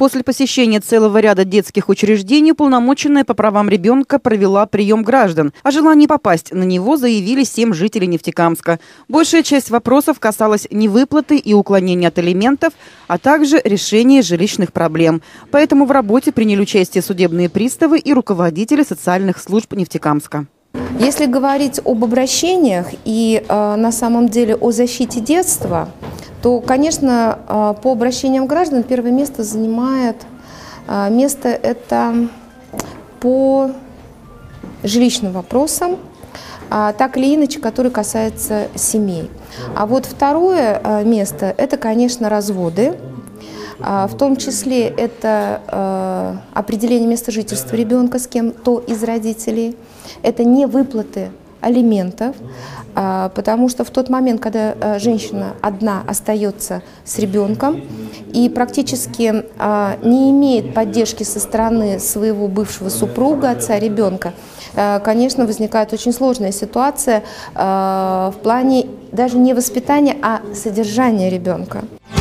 После посещения целого ряда детских учреждений уполномоченная по правам ребенка провела прием граждан. О желании попасть на него заявили 7 жителей Нефтекамска. Большая часть вопросов касалась невыплаты и уклонения от алиментов, а также решения жилищных проблем. Поэтому в работе приняли участие судебные приставы и руководители социальных служб Нефтекамска. Если говорить об обращениях и на самом деле о защите детства, то, конечно, по обращениям граждан первое место занимает это по жилищным вопросам, так или иначе, которые касаются семей. А вот второе место – это, конечно, разводы. В том числе это определение места жительства ребенка с кем-то из родителей, это невыплаты алиментов, потому что в тот момент, когда женщина одна остается с ребенком и практически не имеет поддержки со стороны своего бывшего супруга, отца ребенка, конечно, возникает очень сложная ситуация в плане даже не воспитания, а содержания ребенка.